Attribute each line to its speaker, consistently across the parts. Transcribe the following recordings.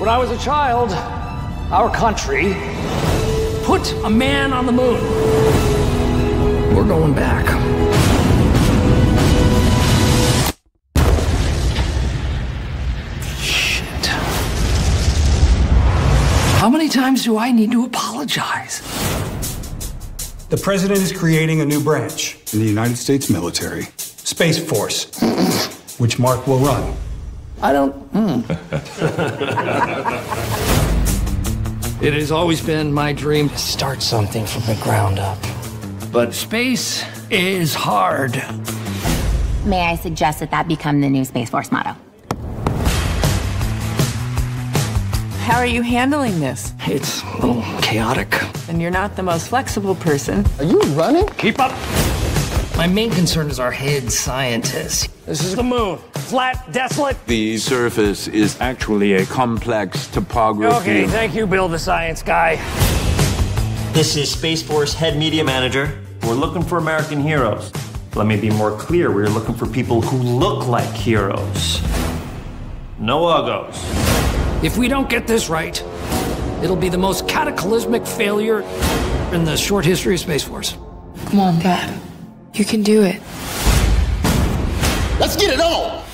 Speaker 1: When I was a child, our country put a man on the moon. We're going back. Shit. How many times do I need to apologize?
Speaker 2: The president is creating a new branch
Speaker 3: In the United States military.
Speaker 2: Space Force, which Mark will run.
Speaker 1: I don't. It has always been my dream to start something from the ground up. But space is hard.
Speaker 4: May I suggest that become the new Space Force motto?
Speaker 5: How are you handling this?
Speaker 1: It's a little chaotic.
Speaker 5: And you're not the most flexible person.
Speaker 6: Are you running?
Speaker 1: Keep up. My main concern is our head scientist. This is the moon. Flat, desolate.
Speaker 7: The surface is actually a complex topography.
Speaker 1: Okay, thank you, Bill, the science guy.
Speaker 8: This is Space Force Head Media Manager. We're looking for American heroes. Let me be more clear. We're looking for people who look like heroes. No uggos.
Speaker 1: If we don't get this right, it'll be the most cataclysmic failure in the short history of Space Force.
Speaker 9: Come on, Dad. You can do it.
Speaker 6: Let's get it on!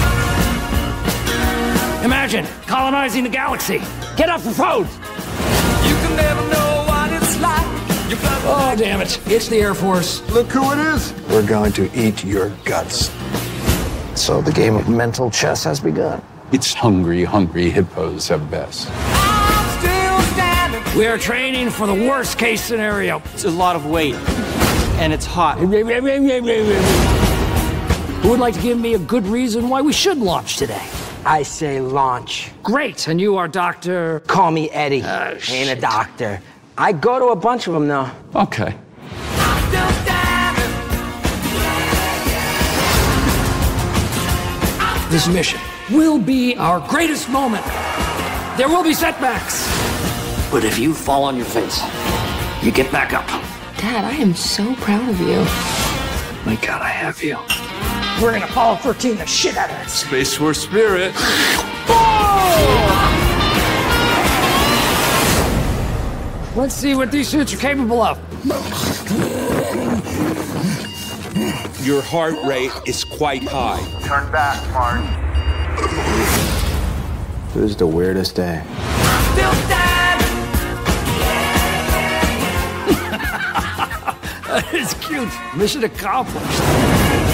Speaker 1: Imagine colonizing the galaxy. Get off the phone!
Speaker 10: You can never know what it's like.
Speaker 1: Oh, damn it. It's the Air Force.
Speaker 6: Look who it is!
Speaker 3: We're going to eat your guts.
Speaker 1: So the game of mental chess has begun.
Speaker 3: It's hungry hippos at best.
Speaker 10: I'm still standing.
Speaker 1: We are training for the worst case scenario.
Speaker 8: It's a lot of weight, and it's hot.
Speaker 1: Who would like to give me a good reason why we should launch today?
Speaker 11: I say launch.
Speaker 1: Great, and you are Dr.
Speaker 11: Call me Eddie. Ain't a doctor. I go to a bunch of them now.
Speaker 3: Okay.
Speaker 10: I'm still standing.
Speaker 1: This mission will be our greatest moment. There will be setbacks. But if you fall on your face, you get back up.
Speaker 9: Dad, I am so proud of you.
Speaker 1: My God, I have you. We're gonna Apollo 13 the shit out of it.
Speaker 7: Space Force spirit.
Speaker 1: Let's see what these suits are capable of.
Speaker 12: Your heart rate is quite high.
Speaker 13: Turn back, Mark.
Speaker 6: This is the weirdest day.
Speaker 10: Still standing.
Speaker 1: That is cute. Mission accomplished.